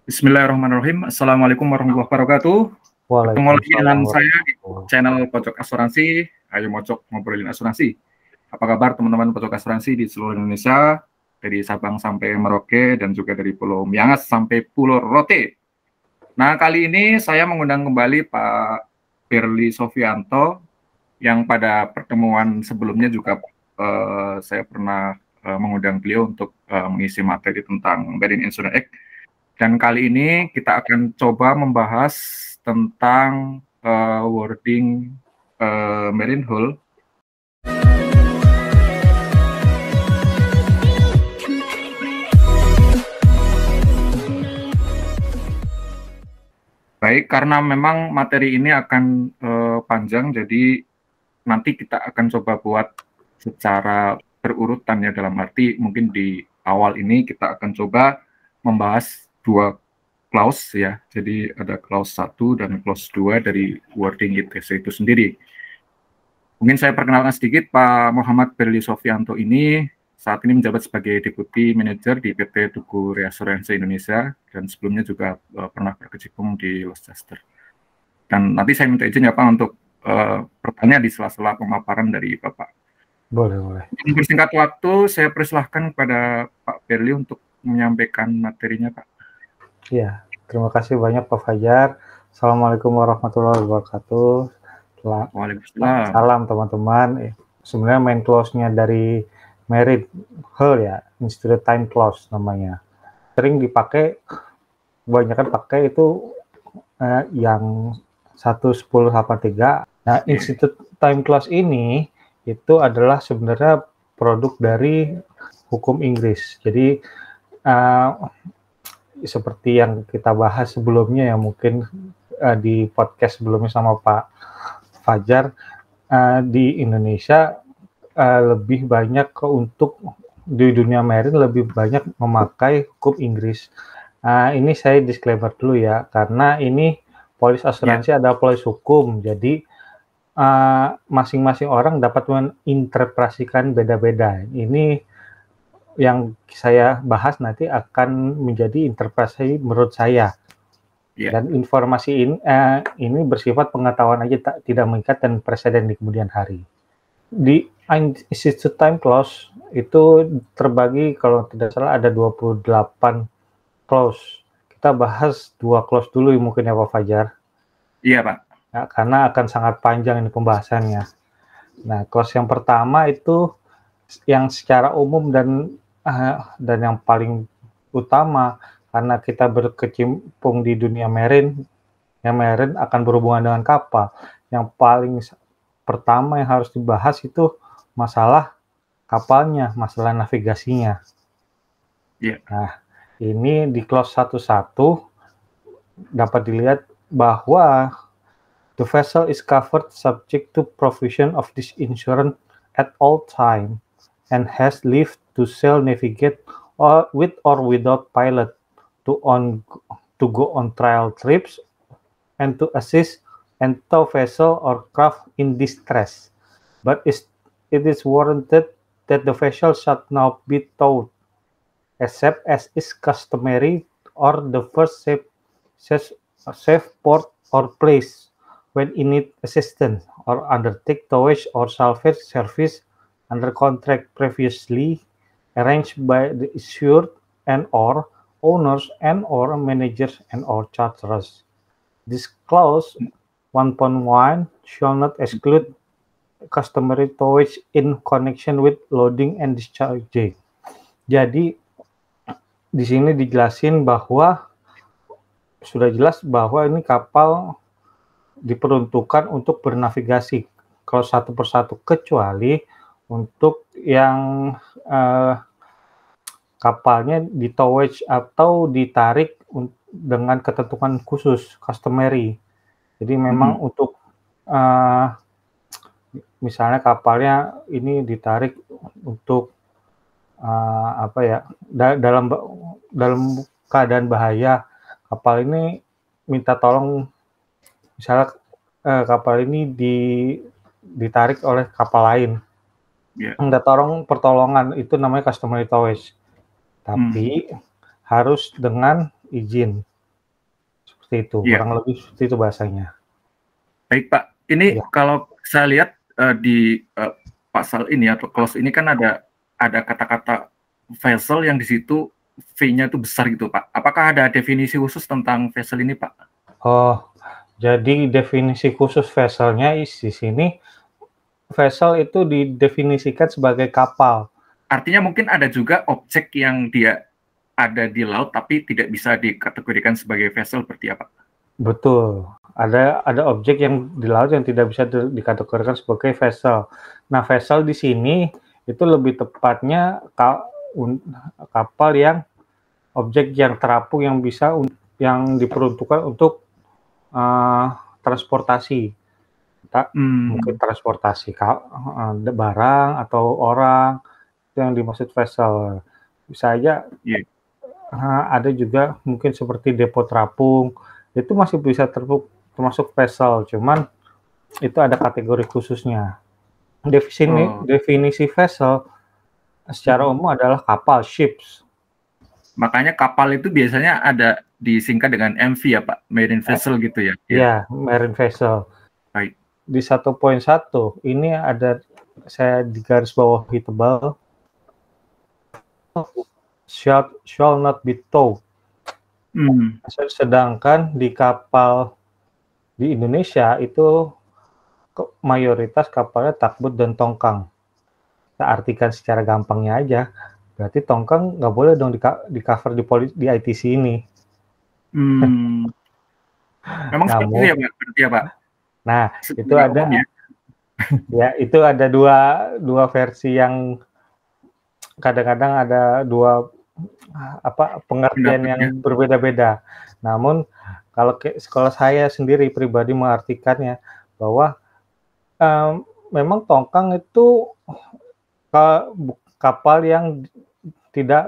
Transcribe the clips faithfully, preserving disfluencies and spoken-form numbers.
Bismillahirrahmanirrahim. Assalamualaikum warahmatullahi wabarakatuh. Ketemu lagi dengan saya di channel Pojok Asuransi. Ayo Mocok ngobrolin asuransi. Apa kabar teman-teman Pojok Asuransi di seluruh Indonesia, dari Sabang sampai Merauke dan juga dari Pulau Miangas sampai Pulau Rote. Nah, kali ini saya mengundang kembali Pak Berli Sofianto yang pada pertemuan sebelumnya juga uh, saya pernah uh, mengundang beliau untuk uh, mengisi materi tentang Marine Insurance Act. Dan kali ini kita akan coba membahas tentang uh, wording uh, marine hull. Baik, karena memang materi ini akan uh, panjang, jadi nanti kita akan coba buat secara berurutan ya, dalam arti mungkin di awal ini kita akan coba membahas dua clause ya, jadi ada clause satu dan clause dua dari wording I T C itu sendiri. Mungkin saya perkenalkan sedikit, Pak Muhammad Berli Sofianto ini saat ini menjabat sebagai Deputi Manager di P T Tugu Reasuransi Indonesia dan sebelumnya juga uh, pernah berkecimpung di Worcester. Dan nanti saya minta izin ya Pak untuk uh, bertanya di sela-sela pemaparan dari Bapak. Boleh, boleh. Untuk bersingkat waktu, saya persilahkan kepada Pak Berli untuk menyampaikan materinya, Pak. Ya, terima kasih banyak Pak Fajar. Assalamualaikum warahmatullahi wabarakatuh. Waalaikumsalam. Salam teman-teman. Sebenarnya main clause-nya dari marine hull ya, Institute Time Clause namanya. Sering dipakai, kebanyakan pakai itu eh, yang seratus sepuluh delapan tiga. Nah, Institute Time Clause ini itu adalah sebenarnya produk dari hukum Inggris. Jadi uh, seperti yang kita bahas sebelumnya ya, mungkin uh, di podcast sebelumnya sama Pak Fajar, uh, di Indonesia uh, lebih banyak untuk di dunia marine lebih banyak memakai hukum Inggris. Uh, ini saya disclaimer dulu ya, karena ini polis asuransi yeah. ada polis hukum, jadi uh, masing-masing orang dapat menginterpretasikan beda-beda. Ini yang saya bahas nanti akan menjadi interpretasi menurut saya. Yeah. Dan informasi ini, eh, ini bersifat pengetahuan aja, tak, tidak mengikat dan presiden di kemudian hari. Di Institute Time Clause itu terbagi, kalau tidak salah ada dua puluh delapan clause. Kita bahas dua clause dulu mungkin ya Pak Fajar. Iya Pak. Ya, karena akan sangat panjang ini pembahasannya. Nah, clause yang pertama itu yang secara umum dan uh, dan yang paling utama, karena kita berkecimpung di dunia marine, yang marine akan berhubungan dengan kapal. Yang paling pertama yang harus dibahas itu masalah kapalnya, masalah navigasinya. Yeah. Nah, ini di clause satu titik satu dapat dilihat bahwa the vessel is covered subject to provision of this insurance at all time and has leave to sail, navigate, or with or without pilot, to on to go on trial trips, and to assist and tow vessel or craft in distress. But it is warranted that the vessel shall not be towed, except as is customary, or the first safe, safe, safe port or place when in need assistance, or undertake towage or salvage service under contract previously arranged by the insured and or owners and or managers and or charterers. This clause one point one shall not exclude customary towage in connection with loading and discharging. Jadi di sini dijelasin bahwa sudah jelas bahwa ini kapal diperuntukkan untuk bernavigasi kalau satu persatu, kecuali untuk yang uh, kapalnya di towage atau ditarik dengan ketentuan khusus, customary. Jadi memang hmm. untuk uh, misalnya kapalnya ini ditarik untuk uh, apa ya, da dalam dalam keadaan bahaya, kapal ini minta tolong, misalnya uh, kapal ini di ditarik oleh kapal lain. Yeah. Minta tolong pertolongan, itu namanya customary towage. Tapi hmm. harus dengan izin. seperti itu, yeah. kurang lebih seperti itu bahasanya. Baik Pak, ini yeah. kalau saya lihat uh, di uh, pasal ini atau clause ini kan ada ada kata-kata vessel yang di situ V-nya itu besar gitu Pak. Apakah ada definisi khusus tentang vessel ini Pak? Oh, jadi definisi khusus vesselnya di sini, vessel itu didefinisikan sebagai kapal. Artinya mungkin ada juga objek yang dia ada di laut tapi tidak bisa dikategorikan sebagai vessel seperti apa? Betul. Ada ada objek yang di laut yang tidak bisa di, dikategorikan sebagai vessel. Nah, vessel di sini itu lebih tepatnya ka, un, kapal yang objek yang terapung yang bisa un, yang diperuntukkan untuk uh, transportasi. Tak, hmm. Mungkin transportasi ka, uh, barang atau orang itu yang dimaksud vessel. Bisa aja yeah. uh, ada juga mungkin seperti depo terapung. Itu masih bisa termasuk termasuk vessel, cuman itu ada kategori khususnya. Definisi oh. definisi vessel secara umum adalah kapal, ships. Makanya kapal itu biasanya ada disingkat dengan M V ya Pak, marine vessel eh, gitu ya? Iya, marine vessel. Baik. Di satu poin satu ini ada saya di garis bawah tebal, shall shall not be towed. Hmm. Sedangkan di kapal di Indonesia itu mayoritas kapalnya takbut dan tongkang. Kita artikan secara gampangnya aja, berarti tongkang nggak boleh dong di, di cover di, poli, di I T C ini. Hmm. Memang seperti itu ya Pak? Berarti ya Pak? Nah, seperti itu ada ya? Ya, itu ada dua dua versi yang kadang-kadang ada dua apa pengertian yang berbeda-beda. Namun kalau ke, kalau saya sendiri pribadi mengartikannya bahwa um, memang tongkang itu kapal yang tidak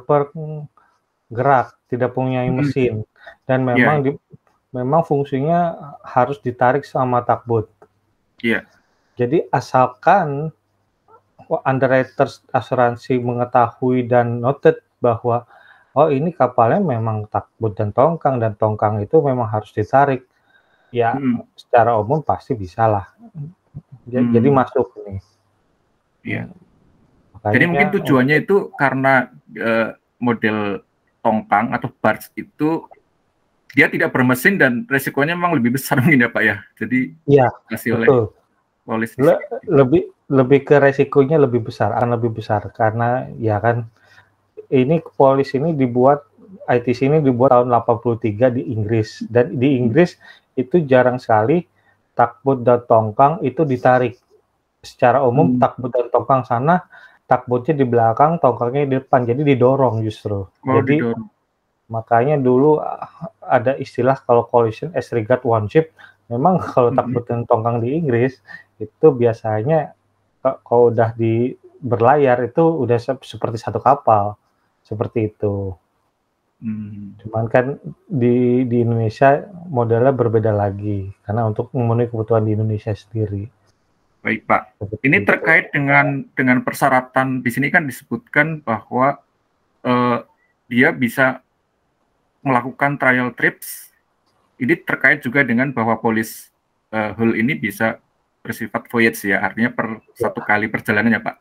bergerak, tidak punya mesin, dan memang yeah. di, memang fungsinya harus ditarik sama takbut. Iya. Yeah. Jadi asalkan underwriter asuransi mengetahui dan noted bahwa oh ini kapalnya memang takbut dan tongkang dan tongkang itu memang harus ditarik, ya hmm. secara umum pasti bisa lah. Jadi, hmm. jadi masuk nih. Iya. Makanya, jadi mungkin tujuannya untuk, itu karena uh, model tongkang atau barge itu dia tidak bermesin dan resikonya memang lebih besar mungkin ya Pak ya. Jadi ya, kasih oleh polis Le, lebih lebih ke resikonya lebih besar, akan lebih besar karena ya kan ini polis ini dibuat I T C ini dibuat tahun delapan puluh tiga di Inggris, dan di Inggris itu jarang sekali takbut dan tongkang itu ditarik. Secara umum hmm. takbut dan tongkang sana, takbutnya di belakang, tongkangnya di depan, jadi didorong justru. Oh, jadi didorong. Makanya dulu ada istilah kalau collision as regard one ship. Memang kalau hmm. takbut dan tongkang di Inggris itu biasanya kalau udah di berlayar itu udah seperti satu kapal, seperti itu. Hmm. Cuman kan di di Indonesia modelnya berbeda lagi karena untuk memenuhi kebutuhan di Indonesia sendiri. Baik Pak, seperti ini itu. Terkait dengan dengan persyaratan di sini kan disebutkan bahwa uh, dia bisa melakukan trial trips. Ini terkait juga dengan bahwa polis uh, hull ini bisa bersifat voyage ya, artinya per satu kali perjalanan ya Pak.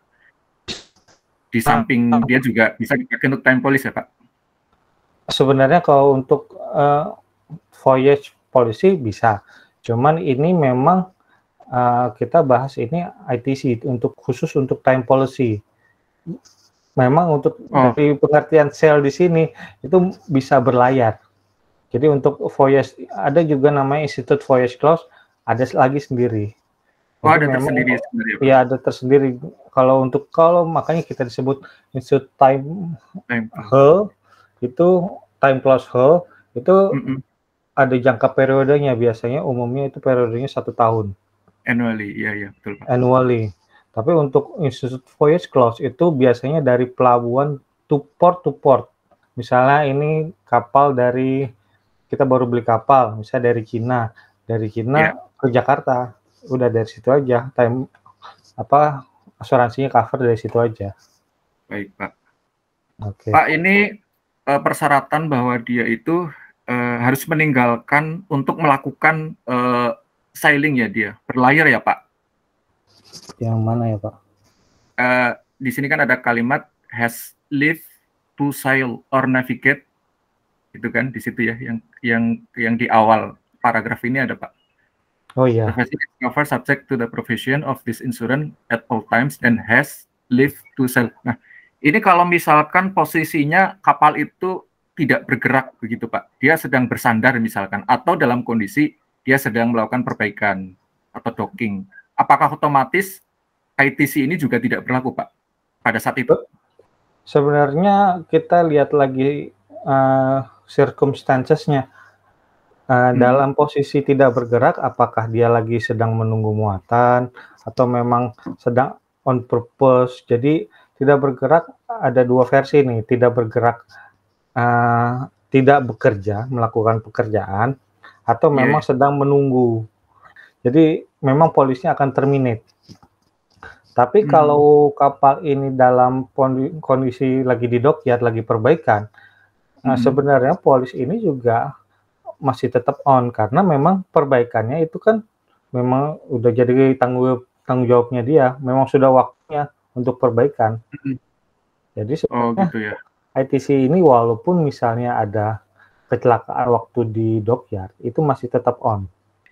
Di samping dia juga bisa dipakai untuk time police ya Pak. Sebenarnya kalau untuk uh, voyage policy bisa, cuman ini memang uh, kita bahas ini I T C untuk khusus untuk time policy. Memang untuk oh. dari pengertian sail di sini itu bisa berlayar. Jadi untuk voyage ada juga namanya Institute Voyage Clause, ada lagi sendiri. Oh, ada memang, tersendiri sendiri. Iya, ada tersendiri. Kalau untuk kalau makanya kita disebut Institute Time, time. Hull itu time plus hull itu mm -mm. ada jangka periodenya, biasanya umumnya itu periodenya satu tahun. Annually, iya iya betul Pak. Annually. Tapi untuk Institute Voyage Clause itu biasanya dari pelabuhan to port to port. Misalnya ini kapal dari kita baru beli kapal, misalnya dari Cina, dari Cina yeah. ke Jakarta, udah dari situ aja, time apa asuransinya cover dari situ aja. Baik Pak. Oke. Okay. Pak, ini uh, persyaratan bahwa dia itu uh, harus meninggalkan untuk melakukan uh, sailing ya dia, berlayar ya Pak? Yang mana ya Pak? Uh, di sini kan ada kalimat has lived to sail or navigate, itu kan di situ ya, yang yang yang di awal paragraf ini ada Pak. Oh iya. The vessel is covered subject to the provision of this insurance at all times and has lived to sail. Nah, ini kalau misalkan posisinya kapal itu tidak bergerak begitu Pak, dia sedang bersandar misalkan, atau dalam kondisi dia sedang melakukan perbaikan atau docking, apakah otomatis I T C ini juga tidak berlaku Pak pada saat itu? Sebenarnya kita lihat lagi uh, circumstances-nya. Uh, hmm. Dalam posisi tidak bergerak, apakah dia lagi sedang menunggu muatan atau memang sedang on purpose. Jadi tidak bergerak ada dua versi nih, tidak bergerak uh, tidak bekerja, melakukan pekerjaan, atau yeah. memang sedang menunggu. Jadi memang polisnya akan terminate. Tapi hmm. kalau kapal ini dalam kondisi lagi di dokyard, lagi perbaikan, hmm. uh, sebenarnya polis ini juga masih tetap on, karena memang perbaikannya itu kan memang udah jadi tanggung tanggung jawabnya dia, memang sudah waktunya untuk perbaikan. Hmm. Jadi sebenarnya oh, gitu ya. I T C ini walaupun misalnya ada kecelakaan waktu di dokyard, itu masih tetap on.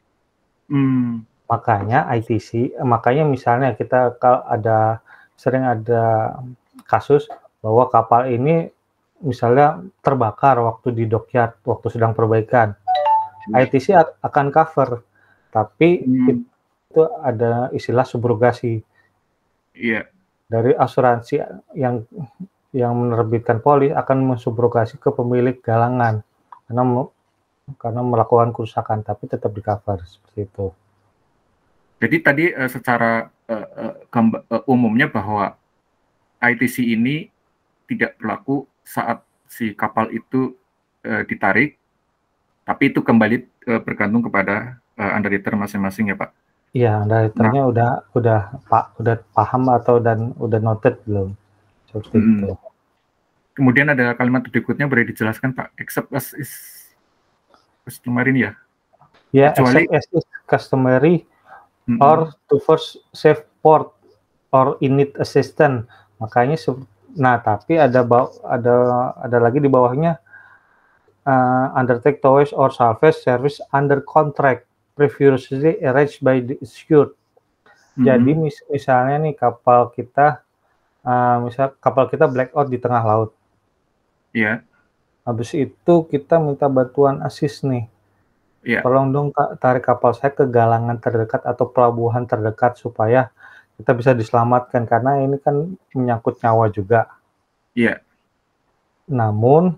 Hmm. Makanya I T C, makanya misalnya kita kalau ada sering ada kasus bahwa kapal ini misalnya terbakar waktu di dokyard, waktu sedang perbaikan, hmm. I T C akan cover, tapi hmm. itu ada istilah subrogasi. Iya. Yeah. Dari asuransi yang yang menerbitkan polis akan mensubrogasi ke pemilik galangan karena karena melakukan kerusakan, tapi tetap di cover seperti itu. Jadi tadi uh, secara uh, uh, uh, umumnya bahwa I T C ini tidak berlaku saat si kapal itu uh, ditarik, tapi itu kembali uh, bergantung kepada uh, underwriter masing-masing ya Pak? Iya, underwriternya nah, udah udah pak udah paham atau dan udah noted belum seperti hmm. itu. Kemudian ada kalimat berikutnya, boleh dijelaskan Pak? Except as is customary ya? Ya, kecuali except as is customary mm-hmm. or to first save port or in need assistance. Makanya, nah tapi ada ada ada lagi di bawahnya uh, undertake towage or salvage service under contract previously arranged by the insured. Mm-hmm. Jadi mis misalnya nih kapal kita, uh, misal kapal kita blackout di tengah laut. Iya. Yeah. Habis itu kita minta bantuan assist nih. Iya. Yeah. Tolong dong Kak, tarik kapal saya ke galangan terdekat atau pelabuhan terdekat supaya kita bisa diselamatkan, karena ini kan menyangkut nyawa juga. Iya. Yeah. Namun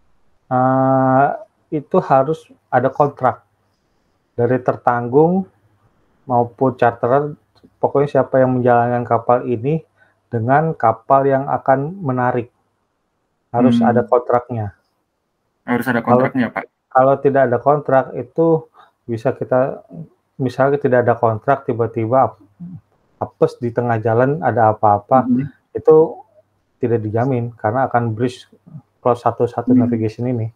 uh, itu harus ada kontrak dari tertanggung maupun charterer, pokoknya siapa yang menjalankan kapal ini dengan kapal yang akan menarik. Harus hmm. ada kontraknya. Harus ada kontraknya, kalau, Pak. Kalau tidak ada kontrak, itu bisa kita, misalnya tidak ada kontrak, tiba-tiba apes di tengah jalan ada apa-apa, hmm. itu tidak dijamin, karena akan breach clause satu satu hmm. navigation ini.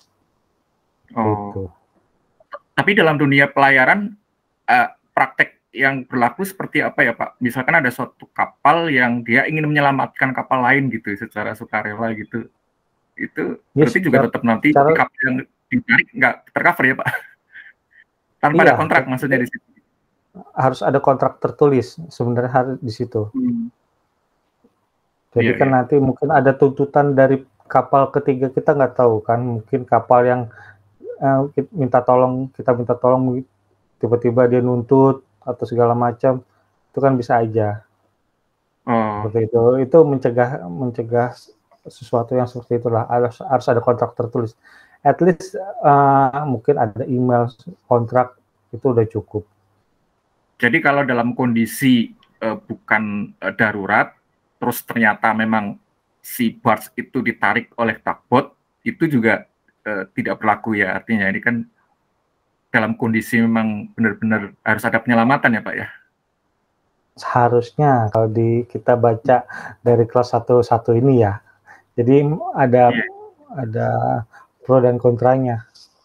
Oh. Gitu. Tapi dalam dunia pelayaran, uh, praktek yang berlaku seperti apa ya Pak? Misalkan ada suatu kapal yang dia ingin menyelamatkan kapal lain gitu secara sukarela gitu, itu yes, berarti juga tetap nanti cara, kapal yang ditarik nggak tercover ya Pak? Tanpa iya, ada kontrak maksudnya di situ. Harus ada kontrak tertulis sebenarnya harus di situ. Hmm. Jadi iya, kan iya. nanti mungkin ada tuntutan dari kapal ketiga, kita nggak tahu kan, mungkin kapal yang uh, minta tolong, kita minta tolong tiba-tiba dia nuntut atau segala macam, itu kan bisa aja. Oh. Seperti itu, itu mencegah mencegah sesuatu yang seperti itulah, harus harus ada kontrak tertulis. At least uh, mungkin ada email kontrak, itu udah cukup. Jadi kalau dalam kondisi uh, bukan uh, darurat, terus ternyata memang si barge itu ditarik oleh tugboat, itu juga uh, tidak berlaku ya, artinya ini kan dalam kondisi memang benar-benar harus ada penyelamatan ya Pak ya? Seharusnya kalau di kita baca dari kelas satu satu ini ya. Jadi ada yeah. ada pro dan kontranya.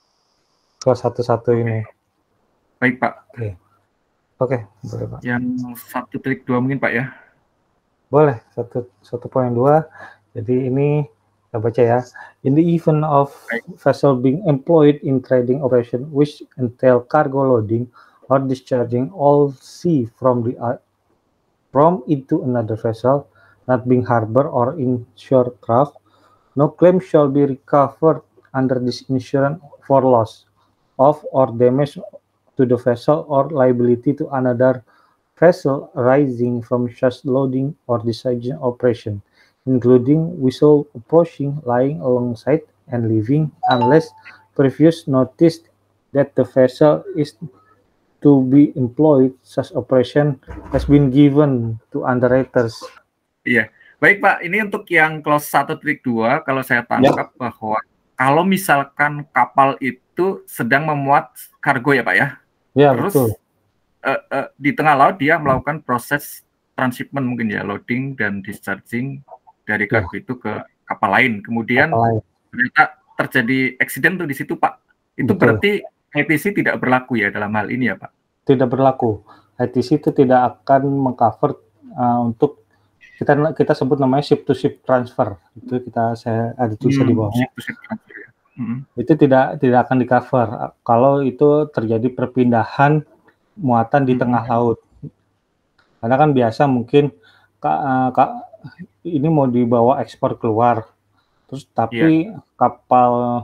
clause satu titik satu ini. Baik, Pak. Oke. Oke, boleh, Pak. Yang satu titik dua mungkin, Pak, ya? Boleh, satu poin dua. Jadi ini kita baca ya. In the event of vessel being employed in trading operation which entail cargo loading or discharging all sea from the uh, from into another vessel, not being harbor or inshore craft, no claim shall be recovered under this insurance for loss of or damage to the vessel or liability to another vessel arising from such loading or discharging operation, including vessel approaching, lying alongside, and leaving, unless previous notice that the vessel is to be employed. Such operation has been given to underwriters. Iya, baik Pak. Ini untuk yang clause satu titik dua, kalau saya tangkap ya, bahwa kalau misalkan kapal itu sedang memuat kargo ya Pak ya, ya terus betul. Uh, uh, di tengah laut dia melakukan proses transshipment mungkin ya, loading dan discharging dari kargo ya, itu ke kapal lain. Kemudian kapal lain. Ternyata terjadi accident tuh di situ Pak. Itu betul. Berarti I T C tidak berlaku ya dalam hal ini ya Pak? Tidak berlaku. I T C itu tidak akan mengcover uh, untuk kita kita sebut namanya ship to ship transfer. Itu kita saya ada tulisan hmm, di bawahnya. Ship to ship transfer ya. Hmm. Itu tidak tidak akan di cover kalau itu terjadi perpindahan muatan di hmm. tengah laut. Karena kan biasa mungkin kak, kak, ini mau dibawa ekspor keluar, terus tapi yeah. kapal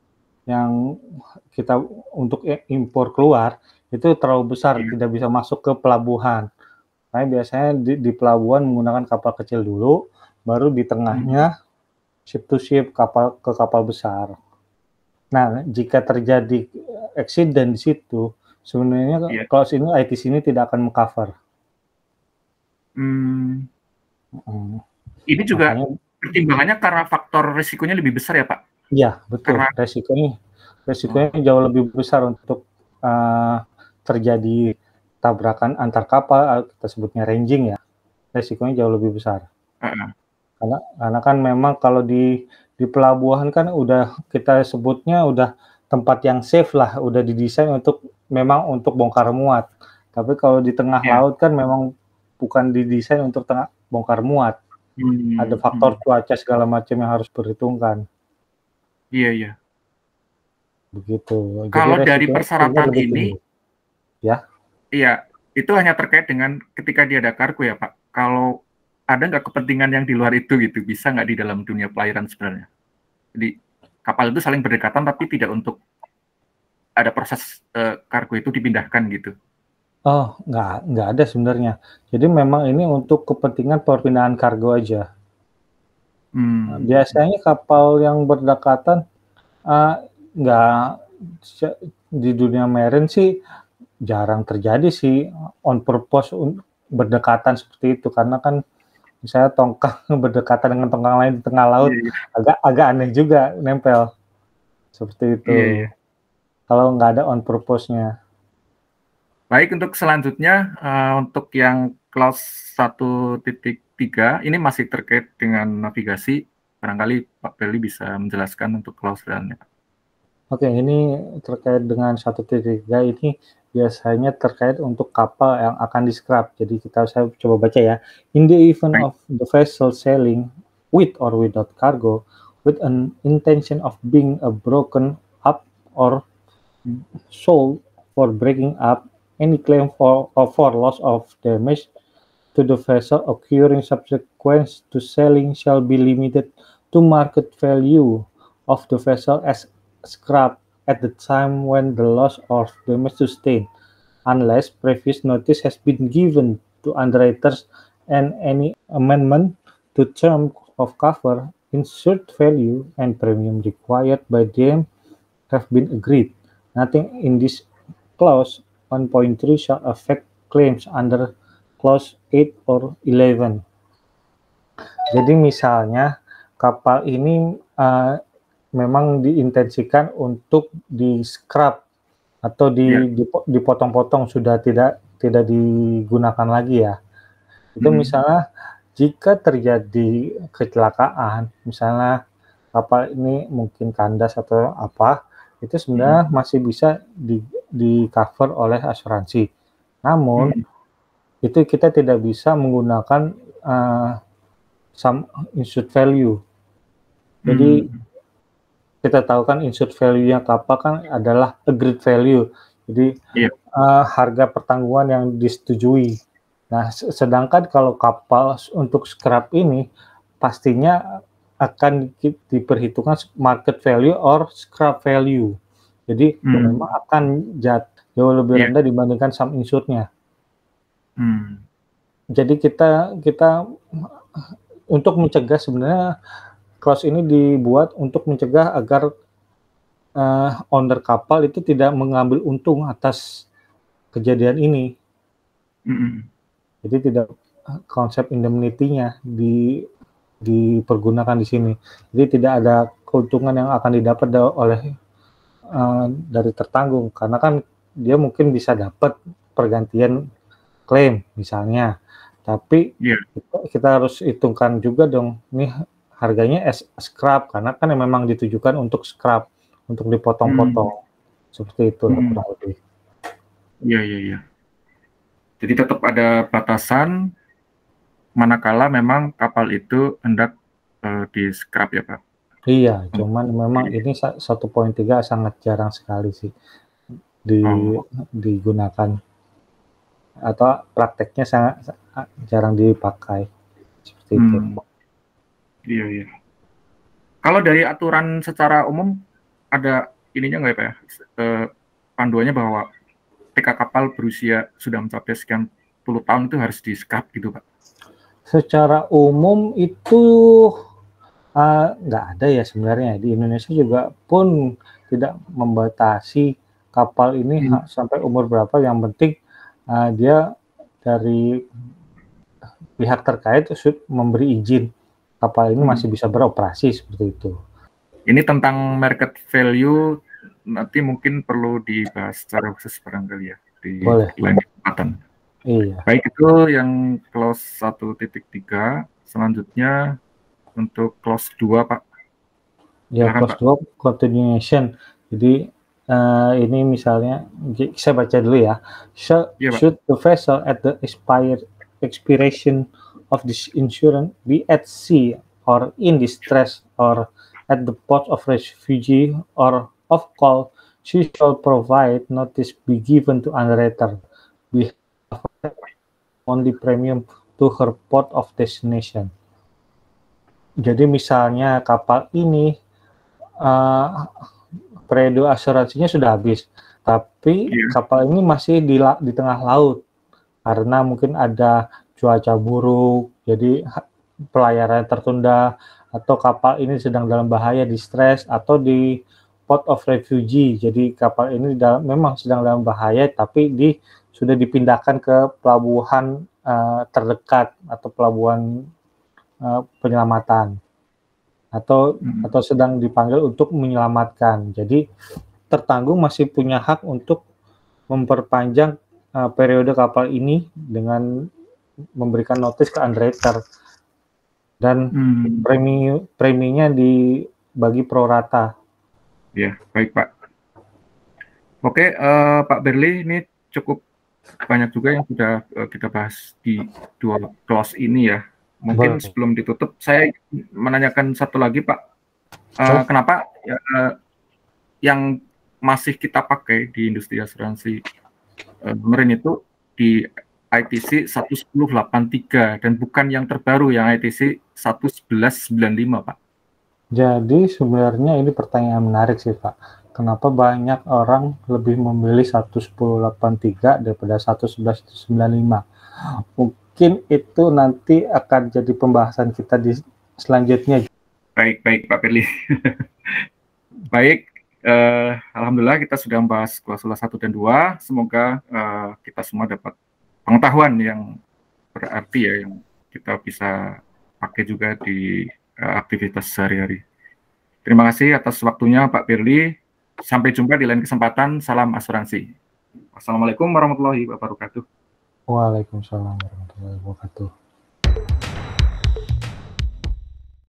yang kita untuk impor keluar itu terlalu besar, yeah. tidak bisa masuk ke pelabuhan. Nah, biasanya di, di pelabuhan menggunakan kapal kecil dulu, baru di tengahnya hmm. ship to ship kapal ke kapal besar. Nah, jika terjadi accident di situ, sebenarnya yeah. clause ini I T C ini tidak akan mengcover. Hmm. Hmm. Ini juga makanya, pertimbangannya karena faktor risikonya lebih besar ya Pak? Iya betul. Karena resikonya resikonya hmm. jauh lebih besar untuk uh, terjadi tabrakan antar kapal, kita sebutnya ranging ya. Resikonya jauh lebih besar. Uh-uh. Karena karena kan memang kalau di di pelabuhan kan udah kita sebutnya udah tempat yang safe lah, udah didesain untuk memang untuk bongkar muat. Tapi kalau di tengah yeah. laut kan memang bukan didesain untuk tengah bongkar muat. Hmm. Ada faktor hmm. cuaca segala macam yang harus diperhitungkan. Iya, iya. Begitu. Kalau Jadi dari persyaratan ini, ya, iya, itu hanya terkait dengan ketika dia ada kargo ya Pak. Kalau ada nggak kepentingan yang di luar itu gitu, bisa nggak di dalam dunia pelayaran sebenarnya? Jadi kapal itu saling berdekatan tapi tidak untuk ada proses uh, kargo itu dipindahkan gitu. Oh, nggak, nggak ada sebenarnya. Jadi memang ini untuk kepentingan perpindahan kargo aja. Hmm. Biasanya kapal yang berdekatan uh, nggak di dunia marine sih jarang terjadi sih on purpose berdekatan seperti itu, karena kan misalnya tongkang berdekatan dengan tongkang lain di tengah laut, yeah, yeah. agak agak aneh juga nempel seperti itu. Yeah, yeah. Kalau nggak ada on purpose-nya. Baik, untuk selanjutnya uh, untuk yang clause satu titik tiga ini masih terkait dengan navigasi. Barangkali Pak Beli bisa menjelaskan untuk clause lainnya. Oke, ini terkait dengan satu titik tiga ini biasanya terkait untuk kapal yang akan di-scrap. Jadi kita saya coba baca ya. In the event Baik. of the vessel sailing with or without cargo with an intention of being a broken up or sold for breaking up, any claim for or for loss of damage to the vessel occurring subsequent to sailing shall be limited to market value of the vessel as scrap at the time when the loss or damage sustained, unless previous notice has been given to underwriters and any amendment to term of cover, insured value, and premium required by them have been agreed. Nothing in this clause one point three shall affect claims under clause eight or eleven. Jadi misalnya kapal ini uh, memang diintensikan untuk di-scrap atau di, yeah. dipotong-potong, sudah tidak tidak digunakan lagi ya. Itu hmm. misalnya jika terjadi kecelakaan, misalnya kapal ini mungkin kandas atau apa, itu sebenarnya hmm. masih bisa di, di cover oleh asuransi. Namun hmm. itu kita tidak bisa menggunakan uh, sum insured value. Jadi hmm. kita tahu kan insured value-nya kapal kan adalah agreed value. Jadi yeah. uh, harga pertanggungan yang disetujui. Nah, sedangkan kalau kapal untuk scrap ini pastinya akan di, diperhitungkan market value or scrap value. Jadi hmm. memang akan jat, jauh lebih yeah. rendah dibandingkan sum insured-nya. Hmm. Jadi kita kita untuk mencegah sebenarnya clause ini dibuat untuk mencegah agar uh, owner kapal itu tidak mengambil untung atas kejadian ini. Hmm. Jadi tidak konsep indemnity-nya di dipergunakan di sini. Jadi tidak ada keuntungan yang akan didapat oleh uh, dari tertanggung, karena kan dia mungkin bisa dapat pergantian klaim misalnya, tapi yeah. kita, kita harus hitungkan juga dong, nih harganya as scrap, karena kan memang ditujukan untuk scrap, untuk dipotong-potong, hmm. seperti itu hmm. kurang lebih. Iya iya iya. Jadi tetap ada batasan manakala memang kapal itu hendak uh, di scrap ya Pak? Iya, cuman memang ini satu koma tiga sangat jarang sekali sih di, oh. digunakan, atau prakteknya sangat jarang dipakai seperti hmm. itu. Iya iya. Kalau dari aturan secara umum ada ininya nggak ya Pak ya? Uh, panduannya bahwa T K kapal berusia sudah mencapai sekian puluh tahun itu harus di scrap gitu Pak? Secara umum itu uh, nggak ada ya sebenarnya. Di Indonesia juga pun tidak membatasi kapal ini hmm. sampai umur berapa, yang penting uh, dia dari pihak terkait memberi izin kapal ini hmm. masih bisa beroperasi, seperti itu. Ini tentang market value nanti mungkin perlu dibahas secara khusus barangkali ya di lain kesempatan. Iya. Baik, itu yang clause satu titik tiga. Selanjutnya untuk clause dua, Pak. Ya, clause dua continuation. Jadi uh, ini misalnya saya baca dulu ya. Should, ya, should the vessel at the expired expiration of this insurance be at sea or in distress or at the port of refuge or of call, she shall provide notice be given to underwriter be only premium to her port of destination. Jadi misalnya kapal ini uh, periode asuransinya sudah habis, tapi yeah. kapal ini masih di, di tengah laut karena mungkin ada cuaca buruk, jadi pelayaran tertunda, atau kapal ini sedang dalam bahaya, distress, atau di port of refuge. Jadi kapal ini dalam, memang sedang dalam bahaya, tapi di sudah dipindahkan ke pelabuhan uh, terdekat atau pelabuhan uh, penyelamatan, atau hmm. atau sedang dipanggil untuk menyelamatkan. Jadi tertanggung masih punya hak untuk memperpanjang uh, periode kapal ini dengan memberikan notis ke underwriter, dan hmm. premi preminya dibagi pro rata. Ya, baik Pak. Oke, uh, Pak Berli, ini cukup banyak juga yang sudah uh, kita bahas di dua clause ini ya. Mungkin Boleh. Sebelum ditutup, saya menanyakan satu lagi Pak. Uh, kenapa ya, uh, yang masih kita pakai di industri asuransi uh, marine itu di I T C satu sepuluh delapan tiga dan bukan yang terbaru yang I T C satu sebelas sembilan lima Pak? Jadi sebenarnya ini pertanyaan menarik sih Pak. Kenapa banyak orang lebih memilih satu sepuluh delapan tiga daripada satu sebelas sembilan lima? Mungkin itu nanti akan jadi pembahasan kita di selanjutnya. Baik, baik Pak Perli. Baik, eh, alhamdulillah kita sudah membahas klausula satu dan dua. Semoga eh, kita semua dapat pengetahuan yang berarti ya, yang kita bisa pakai juga di uh, aktivitas sehari-hari. Terima kasih atas waktunya Pak Perli. Sampai jumpa di lain kesempatan. Salam asuransi. Wassalamualaikum warahmatullahi wabarakatuh. Waalaikumsalam warahmatullahi wabarakatuh.